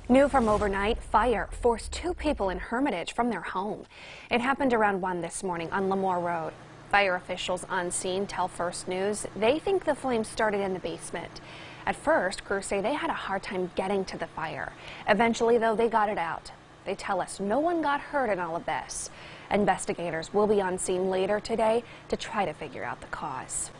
New from overnight, fire forced two people in Hermitage from their home. It happened around 1 this morning on Lemoore Road. Fire officials on scene tell First News they think the flames started in the basement. At first, crews say they had a hard time getting to the fire. Eventually, though, they got it out. They tell us no one got hurt in all of this. Investigators will be on scene later today to try to figure out the cause.